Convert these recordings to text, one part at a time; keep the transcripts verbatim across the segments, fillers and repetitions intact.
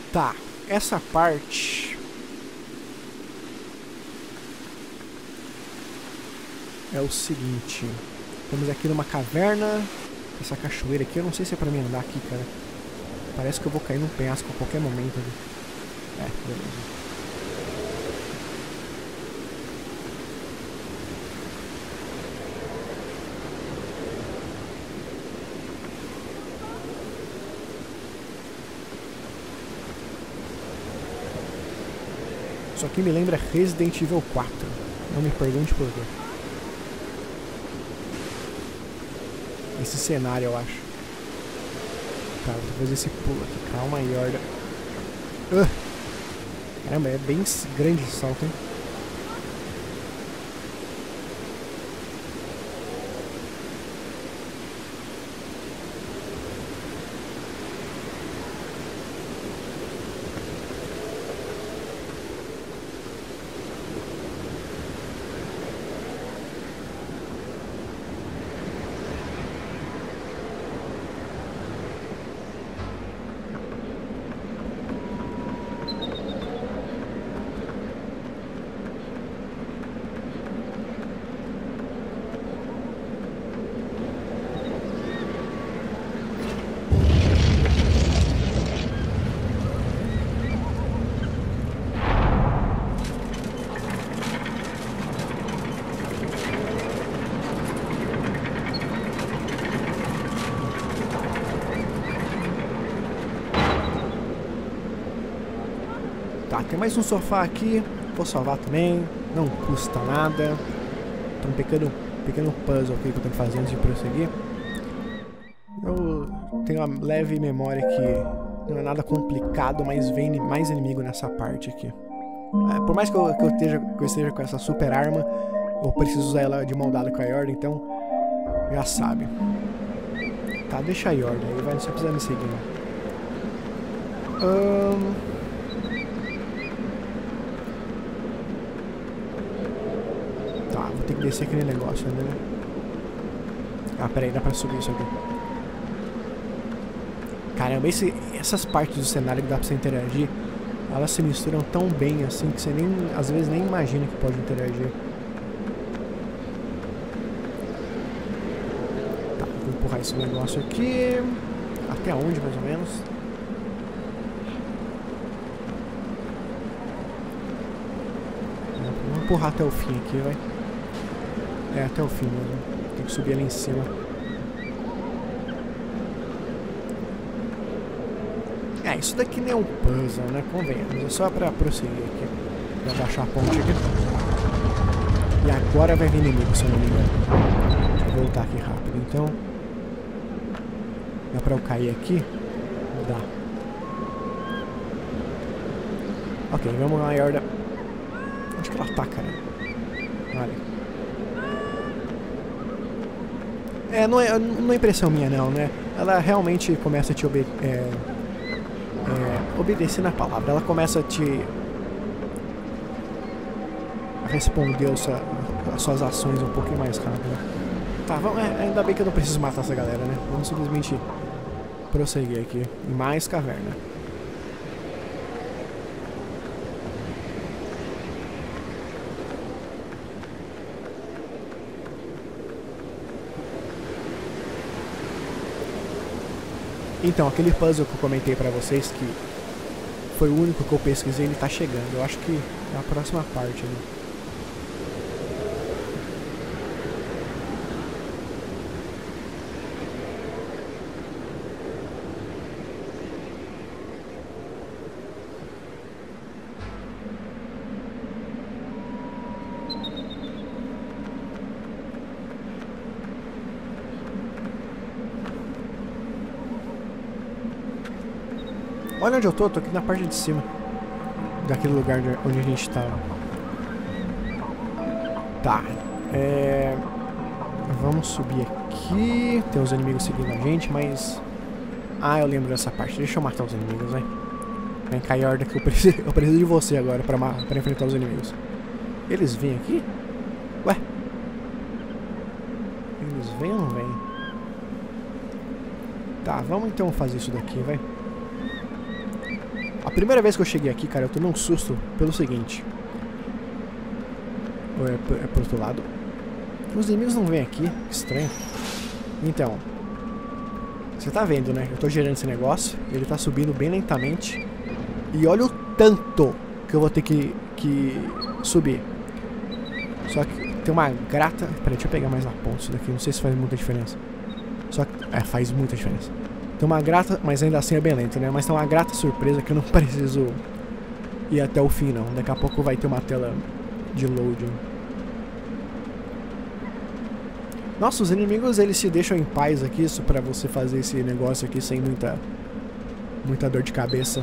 Tá, essa parte é o seguinte. Estamos aqui numa caverna. Essa cachoeira aqui, eu não sei se é pra mim andar aqui, cara. Parece que eu vou cair num penhasco a qualquer momento ali. É, beleza. Isso aqui me lembra Resident Evil quatro. Não me pergunte por quê. Esse cenário, eu acho. Tá, vou fazer esse pulo aqui. Calma aí, Horda. Uh! Caramba, é bem grande esse salto, hein? Tá, tem mais um sofá aqui. Vou salvar também. Não custa nada. Tem um pequeno, pequeno puzzle aqui que eu tenho que fazer antes de prosseguir. Eu tenho uma leve memória que não é nada complicado, mas vem mais inimigo nessa parte aqui. É, por mais que eu, que, eu esteja, que eu esteja com essa super arma, eu preciso usar ela de mão dada com a Horda, então já sabe. Tá, deixa a Horda aí, vai, não só precisa me seguir, não. Ahn... Tem que descer aquele negócio ali, né? Ah, peraí, dá pra subir isso aqui. Caramba, esse, essas partes do cenário que dá pra você interagir, elas se misturam tão bem assim que você nem, às vezes nem imagina que pode interagir. Tá, vou empurrar esse negócio aqui. Até onde, mais ou menos? Vamos empurrar até o fim aqui, vai. É, até o fim mesmo. Tem que subir ali em cima. É, isso daqui nem é um puzzle, né? Convenhamos. É só pra prosseguir aqui. Vou abaixar a ponte aqui. E agora vai vir inimigo, se eu não me engano. Deixa eu voltar aqui rápido, então. Dá pra eu cair aqui? Dá. Ok, vamos lá, Horda. Onde que ela tá, cara? Olha. É, não é, não é impressão minha não, né? Ela realmente começa a te obe é, é, obedecer na palavra. Ela começa a te a responder sua, as suas ações um pouquinho mais rápido. Tá, vamos, é, ainda bem que eu não preciso matar essa galera, né? Vamos simplesmente prosseguir aqui. Em mais caverna. Então, aquele puzzle que eu comentei pra vocês, que foi o único que eu pesquisei, ele tá chegando. Eu acho que é a próxima parte ali. Olha onde eu tô, tô aqui na parte de cima daquele lugar onde a gente tava. Tá, é... vamos subir aqui. Tem os inimigos seguindo a gente, mas... Ah, eu lembro dessa parte. Deixa eu matar os inimigos, né? Vem cá, Horda, que eu preciso, eu preciso de você agora pra, pra enfrentar os inimigos. Eles vêm aqui? Ué? Eles vêm ou não vêm? Tá, vamos então fazer isso daqui, vai. A primeira vez que eu cheguei aqui, cara, eu tomei um susto pelo seguinte. Ou é, é pro outro lado? Os inimigos não vêm aqui, que estranho. Então, você tá vendo, né? Eu tô gerando esse negócio, ele tá subindo bem lentamente. E olha o tanto que eu vou ter que, que subir. Só que tem uma grata... Peraí, deixa eu pegar mais na ponta isso daqui, não sei se faz muita diferença. Só que... É, faz muita diferença. Tem uma grata, mas ainda assim é bem lento, né? Mas tem uma grata surpresa que eu não preciso ir até o fim, não. Daqui a pouco vai ter uma tela de loading. Nossa, os inimigos, eles se deixam em paz aqui, isso pra você fazer esse negócio aqui sem muita... Muita dor de cabeça.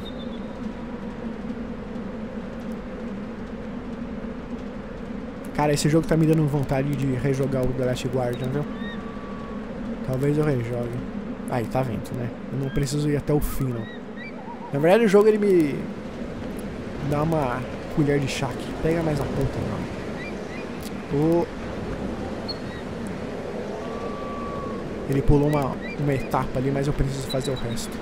Cara, esse jogo tá me dando vontade de rejogar o The Last Guardian, viu? Talvez eu rejogue. Aí, tá vendo, né? Eu não preciso ir até o fim, não. Na verdade, o jogo, ele me... dá uma colher de chá aqui. Pega mais a ponta, não. O... Ele pulou uma, uma etapa ali, mas eu preciso fazer o resto.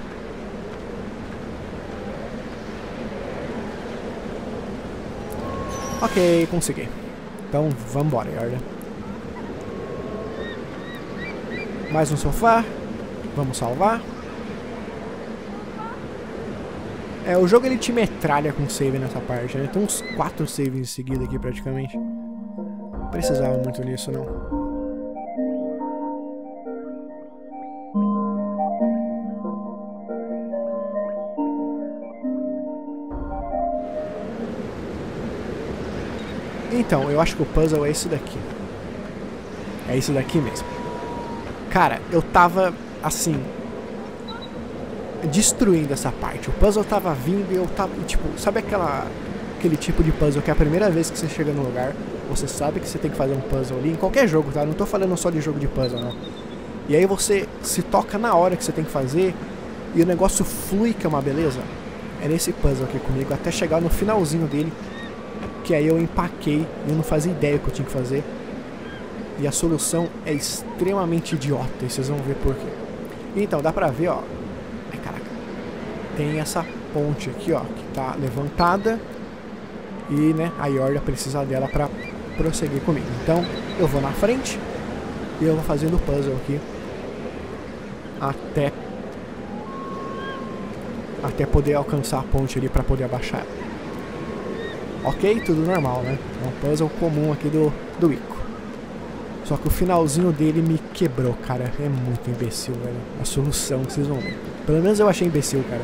Ok, consegui. Então, vambora, Yorda. Mais um sofá. Vamos salvar. É, o jogo ele te metralha com save nessa parte, né? Tem uns quatro saves em seguida aqui, praticamente. Não precisava muito nisso, não. Então, eu acho que o puzzle é esse daqui. É isso daqui mesmo. Cara, eu tava, assim, destruindo essa parte. O puzzle tava vindo e eu tava, tipo, sabe aquela, aquele tipo de puzzle que é a primeira vez que você chega no lugar, você sabe que você tem que fazer um puzzle ali, em qualquer jogo, tá? Não tô falando só de jogo de puzzle, não. E aí você se toca na hora que você tem que fazer e o negócio flui, que é uma beleza. É nesse puzzle aqui comigo, até chegar no finalzinho dele, que aí eu empaquei e eu não fazia ideia que eu tinha que fazer. E a solução é extremamente idiota, e vocês vão ver por quê. Então, dá pra ver, ó. Ai, caraca. Tem essa ponte aqui, ó, que tá levantada. E, né, a Yorda precisa dela pra prosseguir comigo. Então, eu vou na frente e eu vou fazendo o puzzle aqui. Até... Até poder alcançar a ponte ali pra poder abaixar ela. Ok, tudo normal, né? É um puzzle comum aqui do, do Ico. Só que o finalzinho dele me quebrou, cara. É muito imbecil, velho. A solução, vocês vão ver. Pelo menos eu achei imbecil, cara.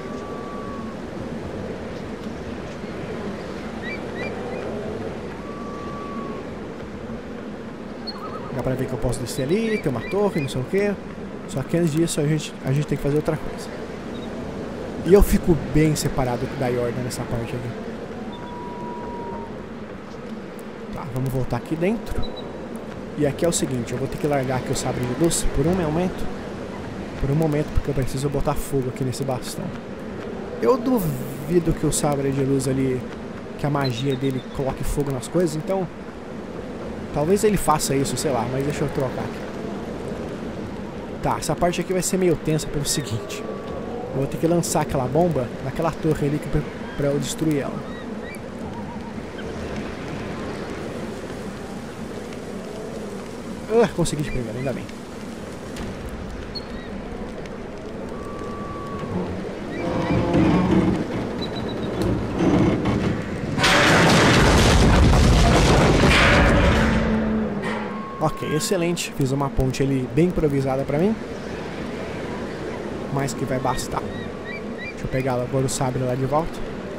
Dá pra ver que eu posso descer ali, tem uma torre, não sei o que. Só que antes disso a gente, a gente tem que fazer outra coisa. E eu fico bem separado da Yorda nessa parte aqui. Tá, vamos voltar aqui dentro. E aqui é o seguinte, eu vou ter que largar aqui o sabre de luz por um momento. Por um momento, porque eu preciso botar fogo aqui nesse bastão. Eu duvido que o sabre de luz ali, que a magia dele coloque fogo nas coisas, então... Talvez ele faça isso, sei lá, mas deixa eu trocar aqui. Tá, essa parte aqui vai ser meio tensa pelo seguinte. Eu vou ter que lançar aquela bomba naquela torre ali pra, pra eu destruir ela. Uh, consegui de primeira, ainda bem. Ok, excelente. Fiz uma ponte ali bem improvisada pra mim. Mas que vai bastar. Deixa eu pegar agora o sabre lá de volta.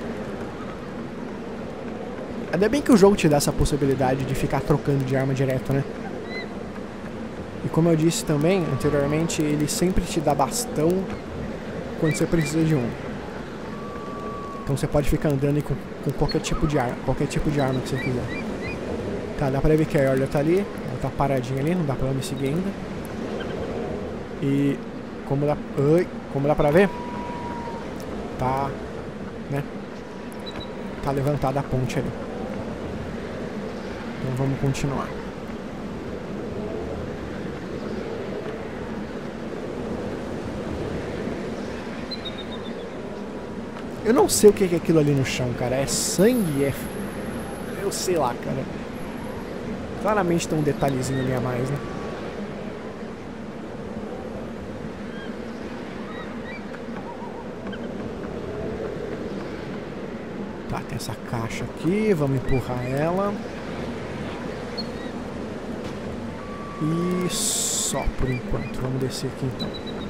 Ainda bem que o jogo te dá essa possibilidade de ficar trocando de arma direto, né? E como eu disse também anteriormente, ele sempre te dá bastão quando você precisa de um. Então você pode ficar andando com, com qualquer tipo de arma, qualquer tipo de arma que você quiser. Tá, dá pra ver que a Yorda tá ali, ela tá paradinha ali, não dá pra ela me seguir ainda. E como dá, oi, como dá pra ver, tá, né, tá levantada a ponte ali. Então vamos continuar. Eu não sei o que é aquilo ali no chão, cara. É sangue? É... Eu sei lá, cara. Claramente tem um detalhezinho ali a mais, né? Tá, tem essa caixa aqui. Vamos empurrar ela. E só por enquanto. Vamos descer aqui então.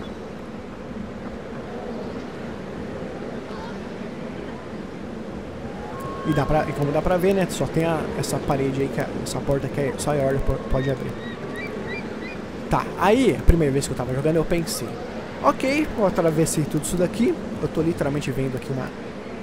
E, dá pra, e como dá pra ver, né? Só tem a, essa parede aí, que é, essa porta que é, só a Yorda pode abrir. Tá, aí, a primeira vez que eu tava jogando, eu pensei: ok, eu atravessei tudo isso daqui. Eu tô literalmente vendo aqui uma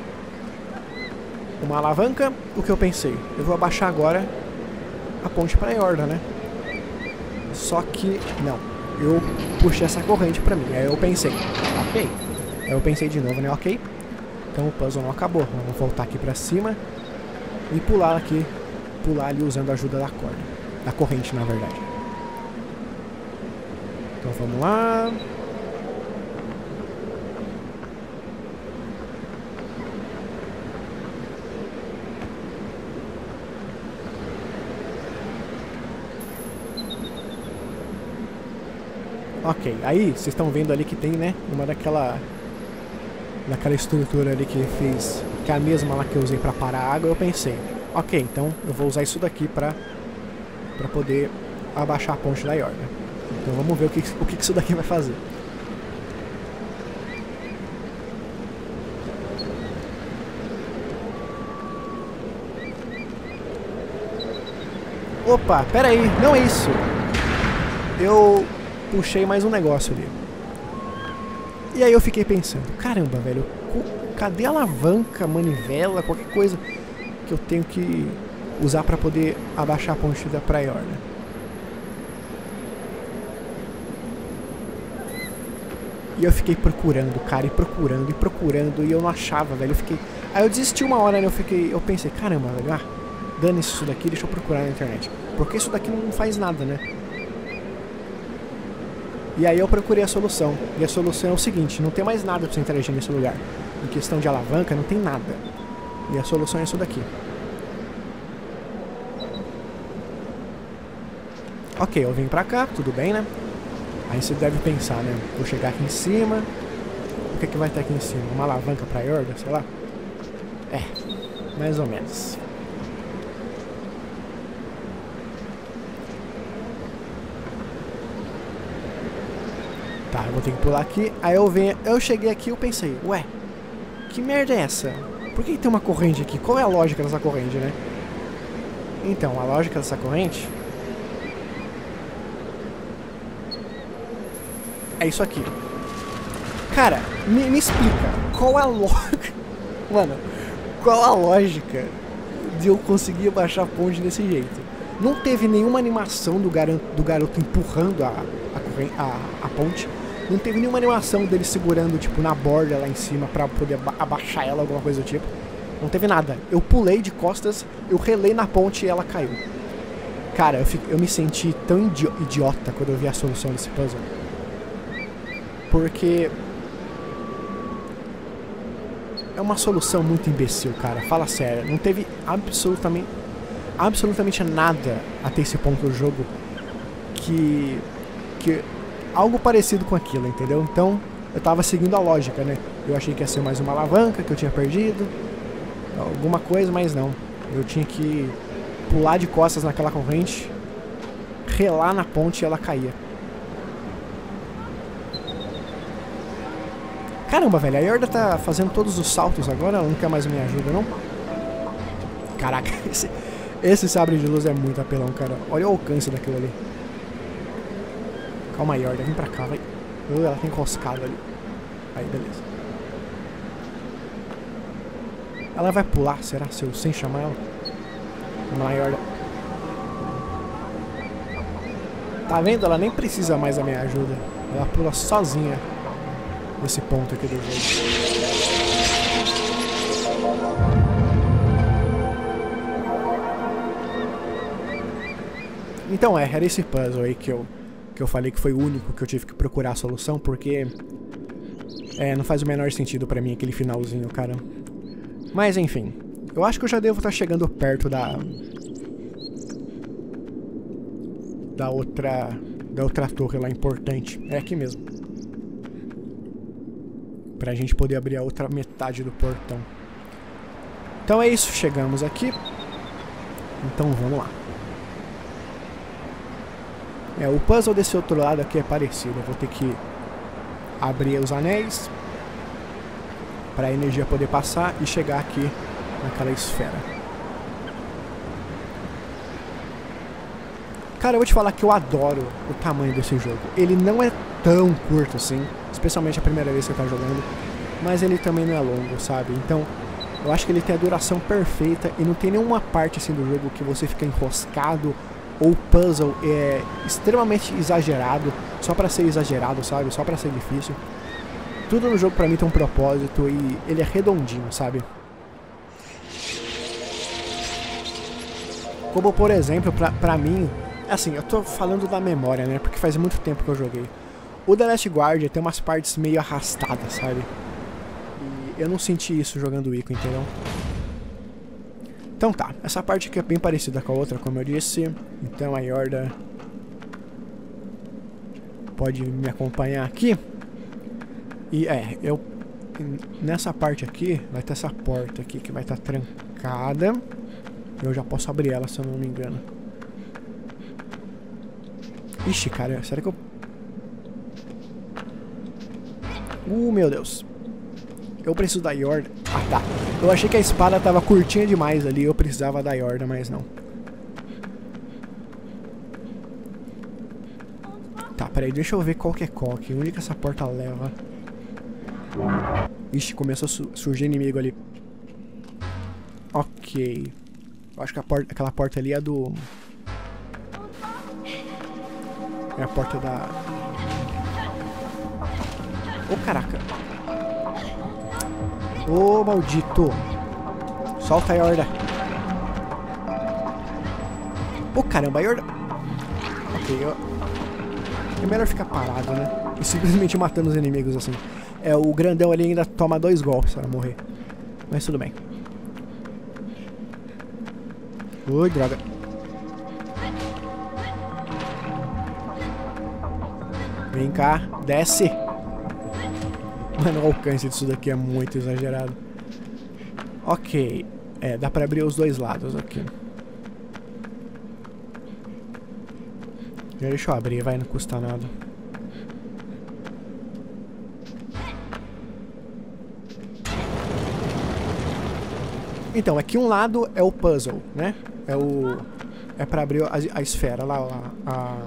Uma alavanca. O que eu pensei? Eu vou abaixar agora a ponte pra Yorda, né? Só que, não. Eu puxei essa corrente pra mim. Aí eu pensei: ok. Aí eu pensei de novo, né? Ok. Então o puzzle não acabou. Vamos voltar aqui pra cima e pular aqui. Pular ali usando a ajuda da corda. Da corrente, na verdade. Então vamos lá. Ok, aí vocês estão vendo ali que tem, né, uma daquela daquela estrutura ali que fez, que é a mesma lá que eu usei pra parar a água. Eu pensei: ok, então eu vou usar isso daqui pra, pra poder abaixar a ponte da Yorda. Então vamos ver o que, o que isso daqui vai fazer. Opa, pera aí, não é isso. Eu puxei mais um negócio ali. E aí eu fiquei pensando: caramba, velho, cadê a alavanca, manivela, qualquer coisa que eu tenho que usar pra poder abaixar a ponte da pra Yorda? E eu fiquei procurando, cara, e procurando, e procurando, e eu não achava, velho. Eu fiquei... Aí eu desisti uma hora, né? Eu fiquei... Eu pensei: caramba, velho, ah, dane-se isso daqui, deixa eu procurar na internet. Porque isso daqui não faz nada, né? E aí eu procurei a solução. E a solução é o seguinte: não tem mais nada pra você interagir nesse lugar. Em questão de alavanca, não tem nada. E a solução é isso daqui. Ok, eu vim pra cá, tudo bem, né? Aí você deve pensar, né? Vou chegar aqui em cima. O que é que vai ter aqui em cima? Uma alavanca pra Yorda, sei lá? É, mais ou menos. Tá, eu vou ter que pular aqui. Aí eu venho, eu cheguei aqui e eu pensei: ué, que merda é essa? Por que tem uma corrente aqui? Qual é a lógica dessa corrente, né? Então, a lógica dessa corrente é isso aqui. Cara, me, me explica. Qual é a lógica? Mano, qual a lógica de eu conseguir baixar a ponte desse jeito? Não teve nenhuma animação do garoto, do garoto empurrando a, a, corrente, a, a ponte. Não teve nenhuma animação dele segurando, tipo, na borda lá em cima pra poder abaixar ela, alguma coisa do tipo. Não teve nada. Eu pulei de costas, eu relei na ponte e ela caiu. Cara, eu, fico, eu me senti tão idi idiota quando eu vi a solução desse puzzle. Porque... é uma solução muito imbecil, cara. Fala sério. Não teve absolutamente... absolutamente nada até esse ponto do jogo que... que... algo parecido com aquilo, entendeu? Então, eu tava seguindo a lógica, né? Eu achei que ia ser mais uma alavanca que eu tinha perdido, alguma coisa, mas não. Eu tinha que pular de costas naquela corrente, relar na ponte e ela caía. Caramba, velho, a Yorda tá fazendo todos os saltos agora, ela não quer mais me ajuda, não? Caraca, esse, esse sabre de luz é muito apelão, cara. Olha o alcance daquilo ali. Calma aí, Yorda, vem pra cá, vai. Uh, ela tem encoscado ali. Aí, beleza. Ela vai pular, será? Se eu sem chamar ela? Vamos lá, Yorda. Tá vendo? Ela nem precisa mais da minha ajuda. Ela pula sozinha nesse ponto aqui do jogo. Então é, era esse puzzle aí que eu... que eu falei que foi o único que eu tive que procurar a solução, porque É, não faz o menor sentido pra mim aquele finalzinho, cara. Mas enfim, eu acho que eu já devo estar chegando perto da... Da outra... Da outra torre lá importante. É aqui mesmo. Pra gente poder abrir a outra metade do portão. Então é isso, chegamos aqui. Então vamos lá. É, o puzzle desse outro lado aqui é parecido. Eu vou ter que abrir os anéis para a energia poder passar e chegar aqui naquela esfera. Cara, eu vou te falar que eu adoro o tamanho desse jogo. Ele não é tão curto assim, especialmente a primeira vez que você tá jogando, mas ele também não é longo, sabe? Então, eu acho que ele tem a duração perfeita e não tem nenhuma parte assim do jogo que você fica enroscado ou o puzzle é extremamente exagerado, só pra ser exagerado, sabe? Só pra ser difícil. Tudo no jogo pra mim tem um propósito e ele é redondinho, sabe? Como por exemplo, pra, pra mim, assim, eu tô falando da memória, né? Porque faz muito tempo que eu joguei. O The Last Guardian tem umas partes meio arrastadas, sabe? E eu não senti isso jogando o Ico, entendeu? Então tá, essa parte aqui é bem parecida com a outra, como eu disse. Então a Yorda pode me acompanhar aqui. E é, eu... Nessa parte aqui, vai ter essa porta aqui que vai estar trancada. Eu já posso abrir ela, se eu não me engano. Ixi, cara, será que eu... Uh, meu Deus. Eu preciso da Yorda. Ah, tá. Eu achei que a espada tava curtinha demais ali. Eu precisava da Yorda, mas não. Tá, peraí. Deixa eu ver qual que é qual aqui. Onde que essa porta leva? Ixi, começou a su surgir inimigo ali. Ok. Eu acho que a porta, aquela porta ali é do... É a porta da... Ô, oh, caraca. Ô, oh, maldito. Solta a Yorda. Ô, oh, caramba, a Yorda... Ok, eu... É melhor ficar parado, né? E simplesmente matando os inimigos assim. É, o grandão ali ainda toma dois golpes para morrer. Mas tudo bem. Ui, droga. Vem cá, desce. Mano, o alcance disso daqui é muito exagerado. Ok. É, dá pra abrir os dois lados aqui. Deixa eu abrir, vai, não custa nada. Então, aqui um lado é o puzzle, né? É o... É pra abrir a, a esfera lá, a, a...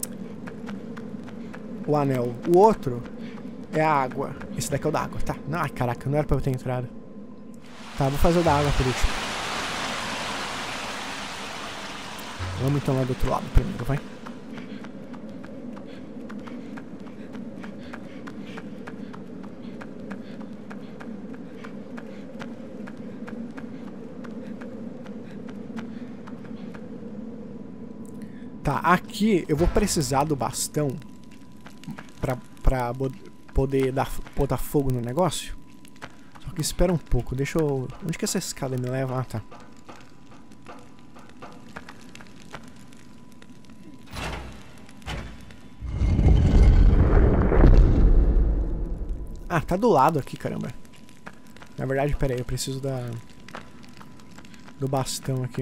O anel. O outro é a água. Esse daqui é o da água, tá? Não, ai, caraca, não era pra eu ter entrado. Tá, vou fazer o da água por último. Vamos então lá do outro lado primeiro, vai. Tá, aqui eu vou precisar do bastão pra, pra poder dar, botar fogo no negócio. Só que espera um pouco, deixa eu... Onde que essa escada me leva? Ah, tá. Ah, tá do lado aqui, caramba. Na verdade, pera aí, eu preciso da... Do bastão aqui.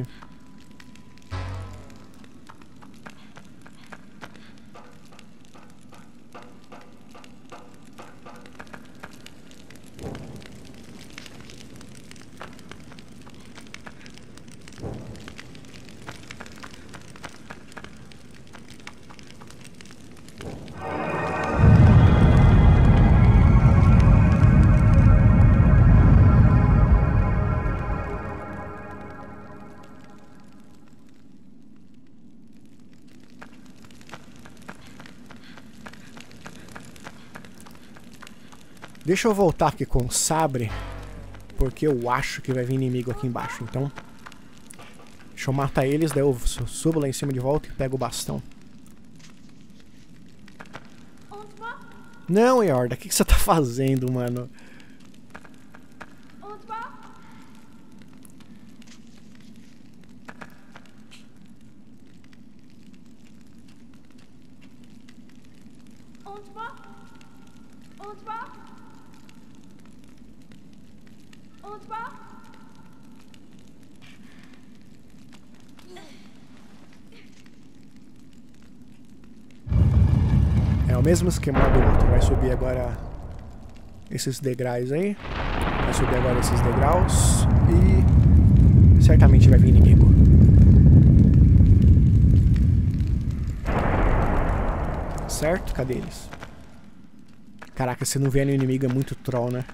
Deixa eu voltar aqui com o sabre, porque eu acho que vai vir inimigo aqui embaixo, então... Deixa eu matar eles, daí eu subo lá em cima de volta e pego o bastão. Não, Yorda, o que, que você tá fazendo, mano? É o mesmo esquema do outro. Vai subir agora esses degraus aí. Vai subir agora esses degraus. E certamente vai vir inimigo. Certo? Cadê eles? Caraca, se não vier no inimigo é muito troll, né?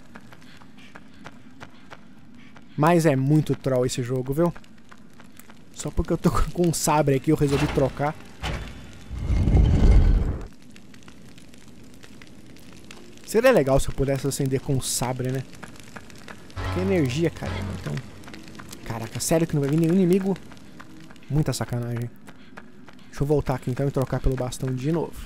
Mas é muito troll esse jogo, viu? Só porque eu tô com um sabre aqui eu resolvi trocar. Seria legal se eu pudesse acender com um sabre, né? Que energia, caramba. Então... Caraca, sério que não vai vir nenhum inimigo? Muita sacanagem. Deixa eu voltar aqui então e trocar pelo bastão de novo.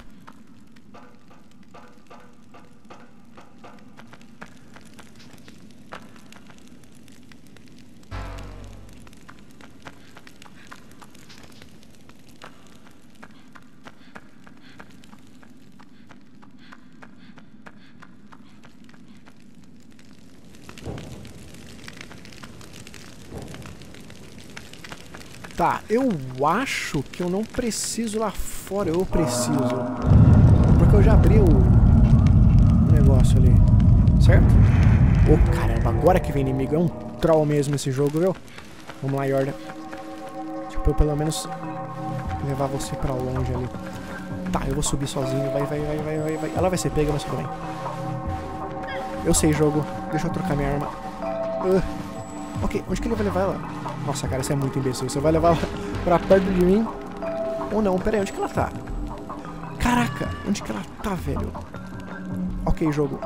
Tá, eu acho que eu não preciso lá fora, eu preciso. Porque eu já abri o, o negócio ali, certo? Ô, oh, caramba, agora que vem inimigo, é um troll mesmo esse jogo, viu? Vamos lá, Yorda. Tipo, eu pelo menos levar você pra longe ali. Tá, eu vou subir sozinho, vai, vai, vai, vai, vai, vai. Ela vai ser pega, mas tudo bem. Eu sei, jogo, deixa eu trocar minha arma. Uh. Ok, onde que ele vai levar ela? Nossa, cara, isso é muito imbecil. Você vai levar ela pra perto de mim? Ou não? Pera aí, onde que ela tá? Caraca, onde que ela tá, velho? Ok, jogo.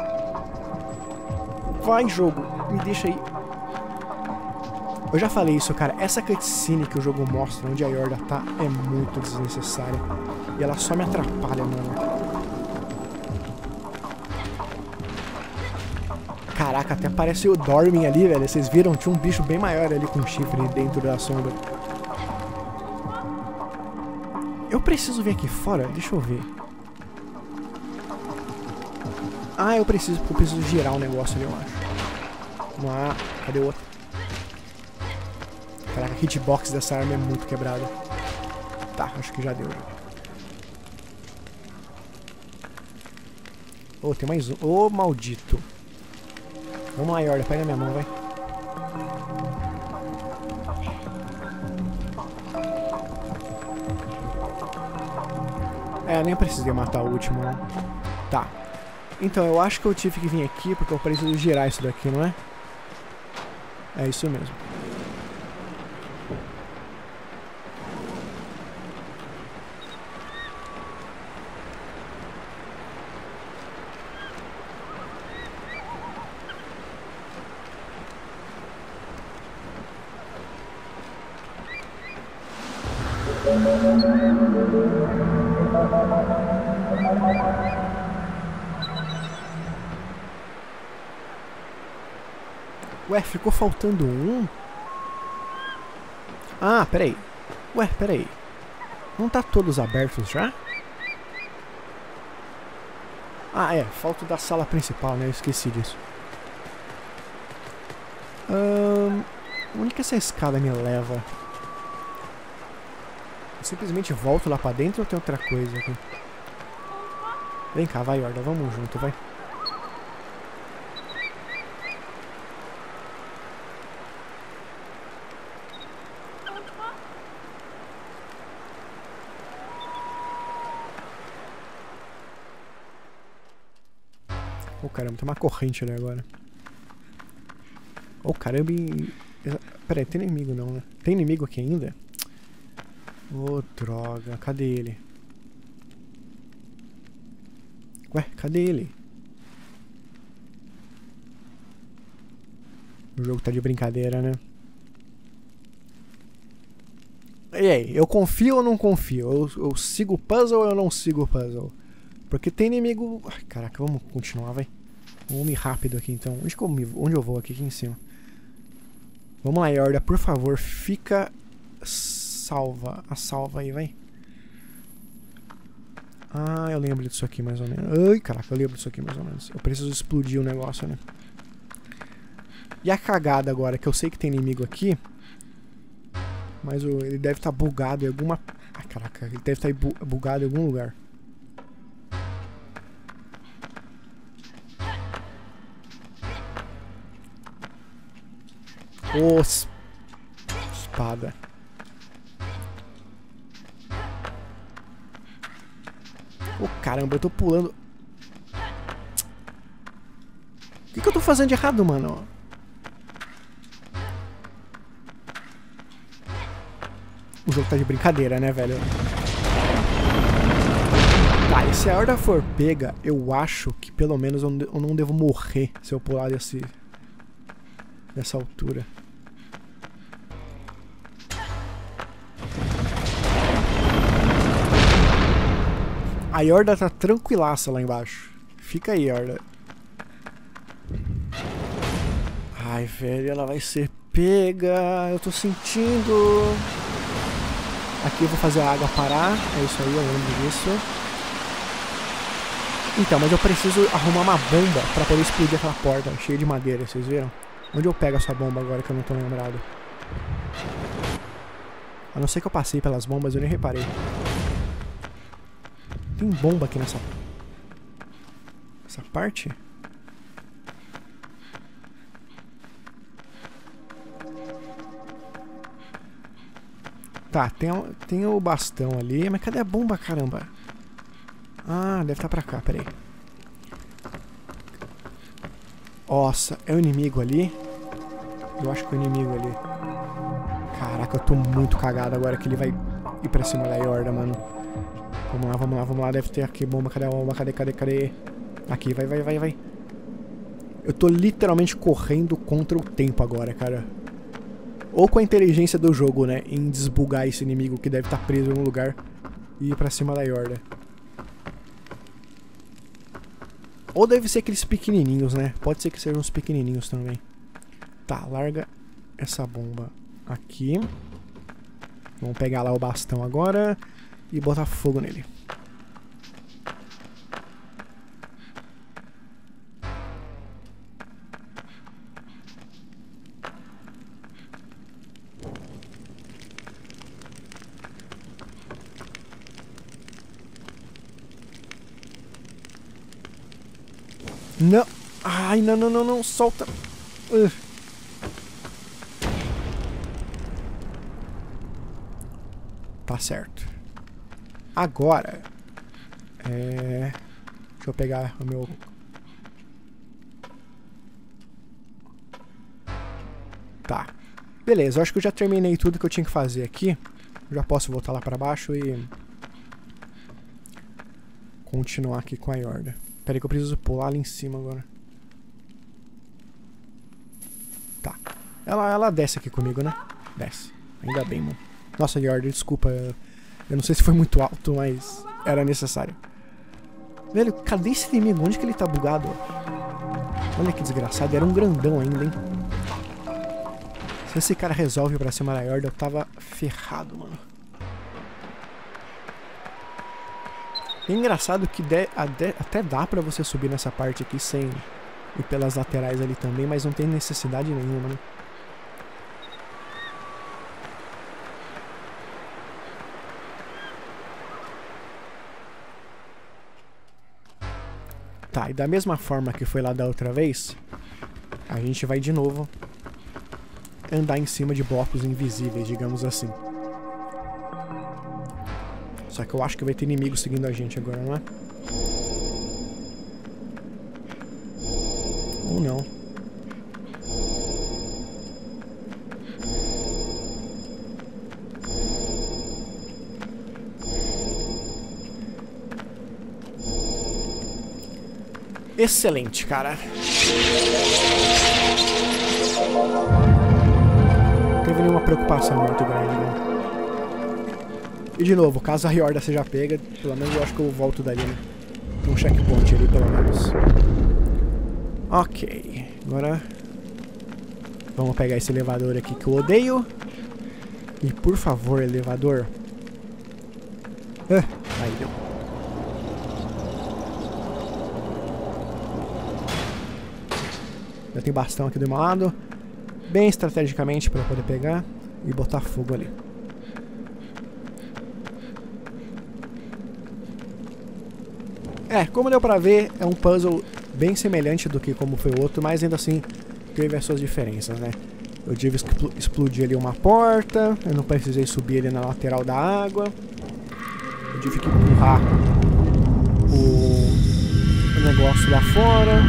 Vai, jogo. Me deixa aí. Eu já falei isso, cara. Essa cutscene que o jogo mostra onde a Yorda tá é muito desnecessária. E ela só me atrapalha, mano. Caraca, até parece o Dormin ali, velho. Vocês viram? Tinha um bicho bem maior ali com chifre dentro da sombra. Eu preciso vir aqui fora? Deixa eu ver. Ah, eu preciso, porque eu preciso girar um negócio ali, eu acho. Vamos lá. Cadê o outro? Caraca, a hitbox dessa arma é muito quebrada. Tá, acho que já deu. Oh, tem mais um. Ô, oh, maldito. Vamos lá, Yorda, pega minha mão, vai. É, nem precisei matar o último, não. Tá. Então, eu acho que eu tive que vir aqui porque eu preciso girar isso daqui, não é? É isso mesmo. Ué, ficou faltando um? Ah, peraí. Ué, peraí. Não tá todos abertos já? Ah, é. Falta da sala principal, né? Eu esqueci disso. Hum, onde que essa escada me leva? Eu simplesmente volto lá pra dentro ou tem outra coisa aqui? Vem cá, vai, Yorda. Vamos junto, vai. Oh, caramba, tem uma corrente ali agora. Oh, caramba. Pera aí, tem inimigo não, né? Tem inimigo aqui ainda? Oh, droga. Cadê ele? Ué, cadê ele? O jogo tá de brincadeira, né? E aí, eu confio ou não confio? Eu, eu sigo o puzzle ou eu não sigo o puzzle? Porque tem inimigo... Ai, caraca, vamos continuar, vai. Vamos ir rápido aqui, então. Onde, que eu, me... Onde eu vou? Aqui, aqui em cima. Vamos lá, Yorda, por favor, fica... Salva. A salva aí, vai. Ah, eu lembro disso aqui, mais ou menos. Ai, caraca, eu lembro disso aqui, mais ou menos. Eu preciso explodir o negócio, né? E a cagada agora, que eu sei que tem inimigo aqui... Mas o, ele deve estar tá bugado em alguma... Ai, caraca, ele deve estar tá bugado em algum lugar. Os... Espada. Ô, oh, caramba, eu tô pulando... O que, que eu tô fazendo de errado, mano? O jogo tá de brincadeira, né, velho? Tá, e se a horda for pega, eu acho que pelo menos eu não devo morrer se eu pular desse... dessa altura. A Yorda tá tranquilaça lá embaixo. Fica aí, Yorda. Ai, velho, ela vai ser pega. Eu tô sentindo. Aqui eu vou fazer a água parar. É isso aí, eu lembro disso. Então, mas eu preciso arrumar uma bomba pra poder explodir aquela porta cheia de madeira, vocês viram? Onde eu pego essa bomba agora que eu não tô lembrado? A não ser que eu passei pelas bombas, eu nem reparei. Tem bomba aqui nessa... Essa parte? Tá, tem, tem o bastão ali. Mas cadê a bomba, caramba? Ah, deve estar pra cá, peraí. Nossa, é o inimigo ali? Eu acho que é o inimigo ali. Caraca, eu tô muito cagado agora que ele vai ir pra cima da Yorda, mano. Vamos lá, vamos lá, vamos lá. Deve ter aqui bomba. Cadê a bomba? Cadê, cadê, cadê? Aqui, vai, vai, vai, vai. Eu tô literalmente correndo contra o tempo agora, cara. Ou com a inteligência do jogo, né? Em desbugar esse inimigo que deve estar preso em algum lugar e ir pra cima da Yorda. Ou deve ser aqueles pequenininhos, né? Pode ser que sejam os pequenininhos também. Tá, larga essa bomba aqui. Vamos pegar lá o bastão agora e botar fogo nele. Não. Ai, não, não, não, não. Solta. Uh. Tá certo. Agora. É... Deixa eu pegar o meu... Tá. Beleza, eu acho que eu já terminei tudo que eu tinha que fazer aqui. Eu já posso voltar lá pra baixo e... continuar aqui com a Yorda. Pera aí que eu preciso pular ali em cima agora. Tá. Ela, ela desce aqui comigo, né? Desce. Ainda bem, mano. Nossa, Yorda, desculpa. Eu não sei se foi muito alto, mas era necessário. Velho, cadê esse inimigo? Onde que ele tá bugado? Olha que desgraçado. Era um grandão ainda, hein? Se esse cara resolve pra cima da Yorda, eu tava ferrado, mano. É engraçado que de, até, até dá pra você subir nessa parte aqui sem ir pelas laterais ali também, mas não tem necessidade nenhuma, né? Tá, e da mesma forma que foi lá da outra vez, a gente vai de novo andar em cima de blocos invisíveis, digamos assim. Só que eu acho que vai ter inimigo seguindo a gente agora, não é? Ou não. Excelente, cara. Não teve nenhuma preocupação muito grande, né? E de novo, caso a Yorda seja pega, pelo menos eu acho que eu volto dali, né? um checkpoint ali, pelo menos. Ok. Agora... vamos pegar esse elevador aqui que eu odeio. E por favor, elevador. Ah, aí deu. Já tem bastão aqui do meu lado. Bem estrategicamente para poder pegar e botar fogo ali. É, como deu pra ver, é um puzzle bem semelhante do que como foi o outro, mas ainda assim teve as suas diferenças, né? Eu tive que explodir ali uma porta, eu não precisei subir ali na lateral da água. Eu tive que empurrar o, o negócio lá fora.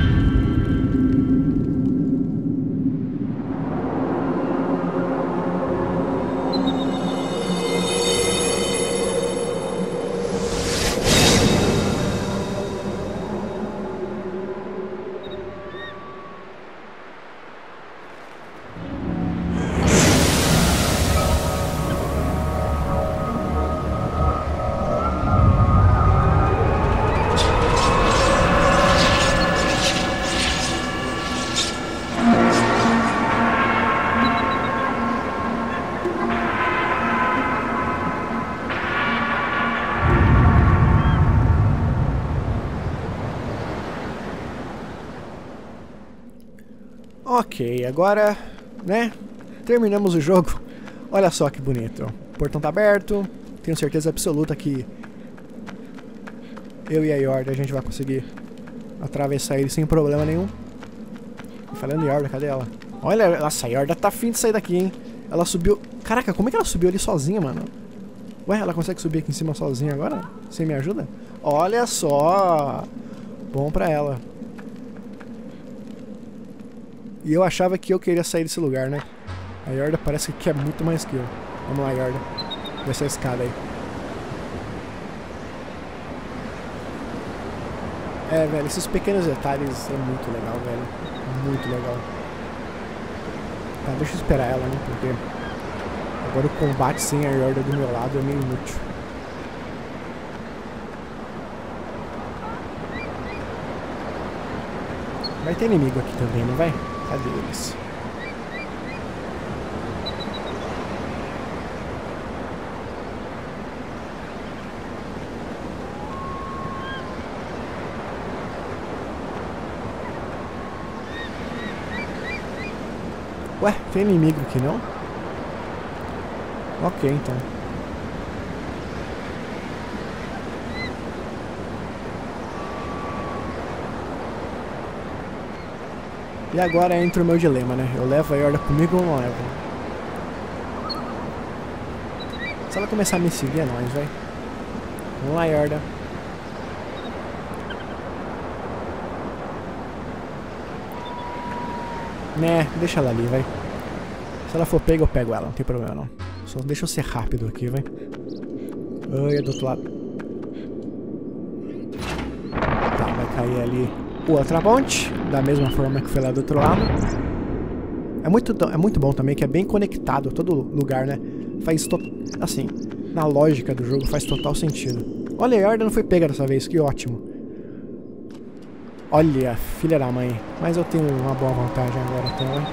Ok, agora, né, terminamos o jogo. Olha só que bonito. O portão tá aberto. Tenho certeza absoluta que eu e a Yorda a gente vai conseguir atravessar ele sem problema nenhum. Falando em Yorda, cadê ela? Olha, nossa, a Yorda tá afim de sair daqui, hein. Ela subiu... Caraca, como é que ela subiu ali sozinha, mano? Ué, ela consegue subir aqui em cima sozinha agora? Você me ajuda? Olha só! Bom pra ela. E eu achava que eu queria sair desse lugar, né? A Yorda parece que quer muito mais que eu. Vamos lá, Yorda. Desce a escada aí. É, velho, esses pequenos detalhes é muito legal, velho. Muito legal. Tá, deixa eu esperar ela, né? Porque agora o combate sem a Yorda do meu lado é meio inútil. Vai ter inimigo aqui também, não vai? Cadê eles? Ué, tem inimigo aqui não? Ok, então. E agora entra o meu dilema, né? Eu levo a Yorda comigo ou não levo? Se ela começar a me seguir, é nóis, vai. Vamos lá, Yorda. Né, deixa ela ali, vai. Se ela for pega, eu pego ela, não tem problema não. Só deixa eu ser rápido aqui, vai. Ai, é do outro lado. Tá, vai cair ali outra ponte, da mesma forma que foi lá do outro lado. É muito, é muito bom também que é bem conectado todo lugar, né? Faz to... assim, na lógica do jogo faz total sentido. Olha, a Yorda não foi pega dessa vez, que ótimo. Olha, filha da mãe. Mas eu tenho uma boa vantagem agora até, né?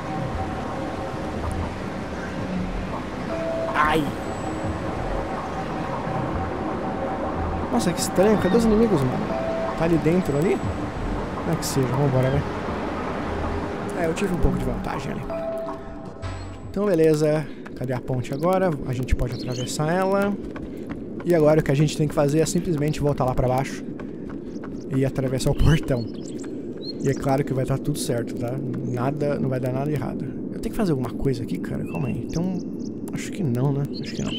Ai! Nossa, que estranho. Cadê os inimigos, mano? Tá ali dentro, ali? Não é que seja, vambora, né? É, eu tive um pouco de vantagem ali. Então, beleza. Cadê a ponte agora? A gente pode atravessar ela. E agora o que a gente tem que fazer é simplesmente voltar lá pra baixo e atravessar o portão. E é claro que vai estar tudo certo, tá? Nada, não vai dar nada errado. Eu tenho que fazer alguma coisa aqui, cara? Calma aí. Então, acho que não, né? Acho que não.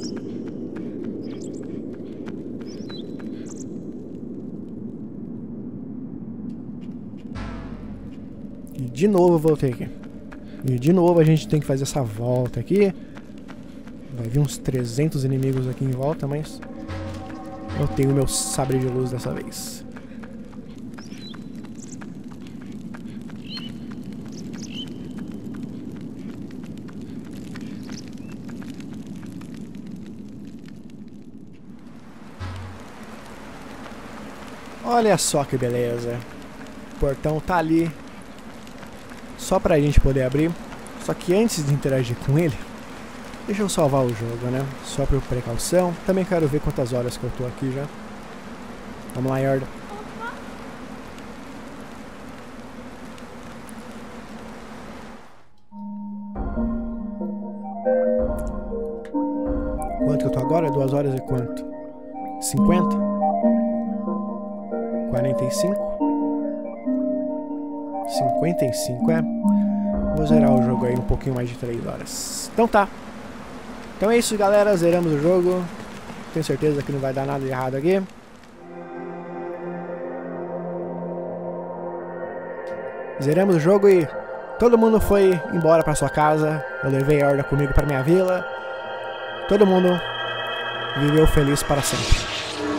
E de novo eu voltei aqui. E de novo a gente tem que fazer essa volta aqui. Vai vir uns trezentos inimigos aqui em volta, mas eu tenho meu sabre de luz dessa vez. Olha só que beleza. O portão tá ali. Só pra gente poder abrir. Só que antes de interagir com ele, deixa eu salvar o jogo, né? Só por precaução. Também quero ver quantas horas que eu tô aqui já. Vamos lá, Yorda. Quanto que eu tô agora? Duas horas e quanto? cinquenta? quarenta e cinco? cinquenta e cinco, é? Vou zerar o jogo aí um pouquinho mais de três horas. Então tá. Então é isso, galera. Zeramos o jogo. Tenho certeza que não vai dar nada de errado aqui. Zeramos o jogo e todo mundo foi embora pra sua casa. Eu levei a Horda comigo pra minha vila. Todo mundo viveu feliz para sempre.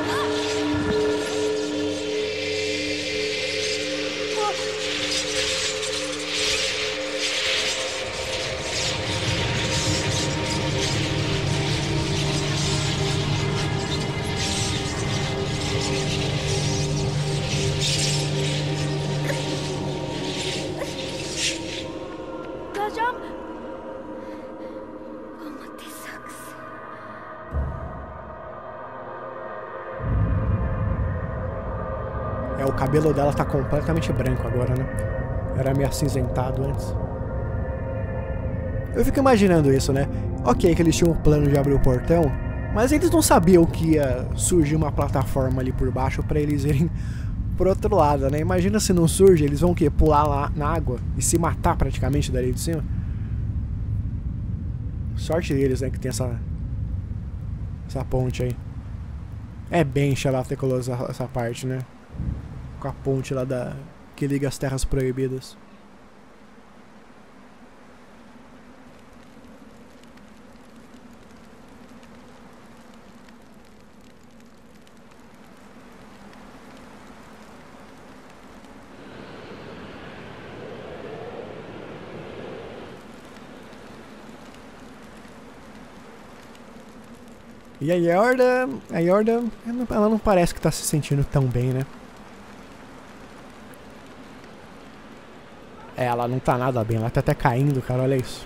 É, o cabelo dela tá completamente branco agora, né? Era meio acinzentado antes. Eu fico imaginando isso, né? Ok, que eles tinham um plano de abrir o portão, mas eles não sabiam que ia surgir uma plataforma ali por baixo pra eles irem pro outro lado, né? Imagina se não surge, eles vão o quê? Pular lá na água e se matar praticamente dali de cima. Sorte deles, né? Que tem essa... Essa ponte aí. É bem xalafteculosa essa parte, né? Com a ponte lá da... que liga as terras proibidas. E a Yorda, a Yorda, ela não parece que tá se sentindo tão bem, né? É, ela não tá nada bem, ela tá até caindo, cara, olha isso.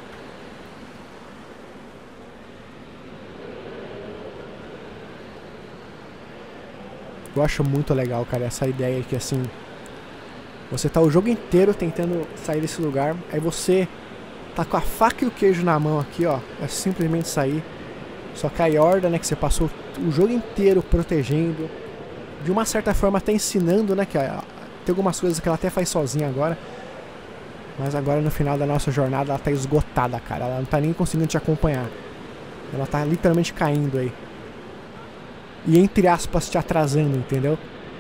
Eu acho muito legal, cara, essa ideia que assim... Você tá o jogo inteiro tentando sair desse lugar, aí você tá com a faca e o queijo na mão aqui, ó. É simplesmente sair. Só que a Yorda, né, que você passou o jogo inteiro protegendo, de uma certa forma até ensinando, né, que ó, tem algumas coisas que ela até faz sozinha agora. Mas agora no final da nossa jornada ela tá esgotada, cara. Ela não tá nem conseguindo te acompanhar. Ela tá literalmente caindo aí. E entre aspas te atrasando, entendeu?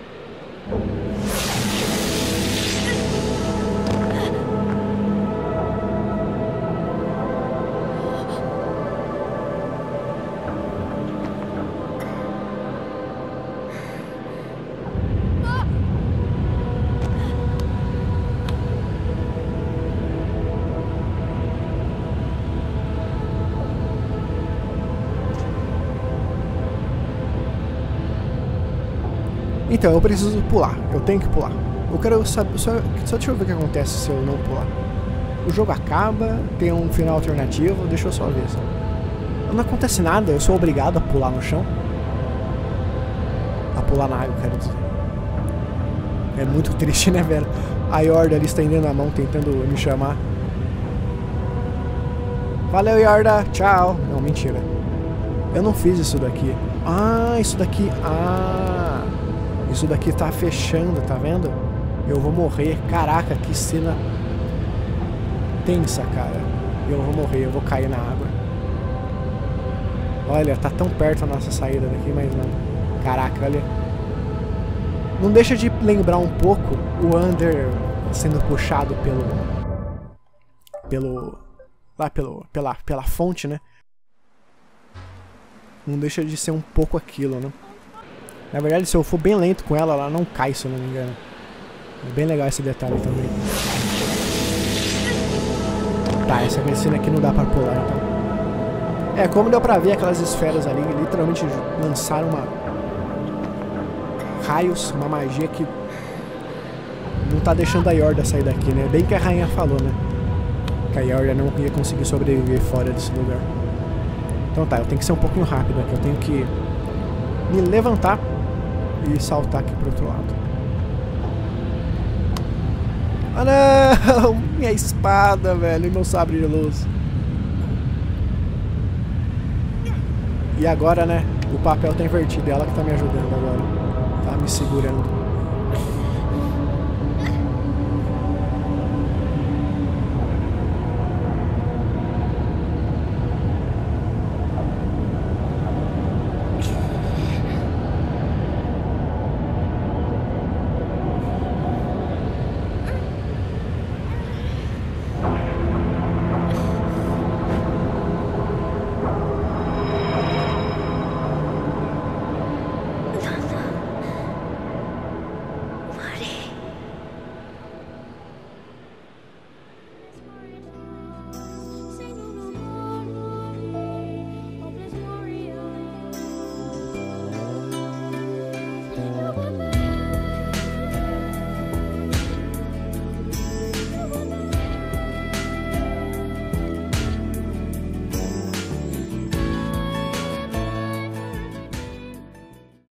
Então, eu preciso pular. Eu tenho que pular. Eu quero saber... Só, só deixa eu ver o que acontece se eu não pular. O jogo acaba, tem um final alternativo. Deixa eu só ver. Não acontece nada, eu sou obrigado a pular no chão. A pular na água, quero dizer. É muito triste, né, velho? A Yorda ali estendendo a mão, tentando me chamar. Valeu, Yorda. Tchau. Não, mentira. Eu não fiz isso daqui. Ah, isso daqui... Ah... Isso daqui tá fechando, tá vendo? Eu vou morrer. Caraca, que cena tensa, cara. Eu vou morrer, eu vou cair na água. Olha, tá tão perto a nossa saída daqui, mas não. Caraca, olha. Não deixa de lembrar um pouco o Under sendo puxado pelo... Pelo... Lá pelo... Pela, pela fonte, né? Não deixa de ser um pouco aquilo, né? Na verdade, se eu for bem lento com ela, ela não cai, se eu não me engano. É bem legal esse detalhe também. Tá, essa medicina aqui não dá pra pular, então. É, como deu pra ver aquelas esferas ali, literalmente lançaram uma... raios, uma magia que não tá deixando a Yorda sair daqui, né? Bem que a rainha falou, né? Que a Yorda não ia conseguir sobreviver fora desse lugar. Então tá, eu tenho que ser um pouquinho rápido aqui. Eu tenho que me levantar e saltar aqui pro outro lado. Ah não! Minha espada, velho, e meu sabre de luz. E agora, né? O papel tá invertido, é ela que tá me ajudando agora. Tá me segurando.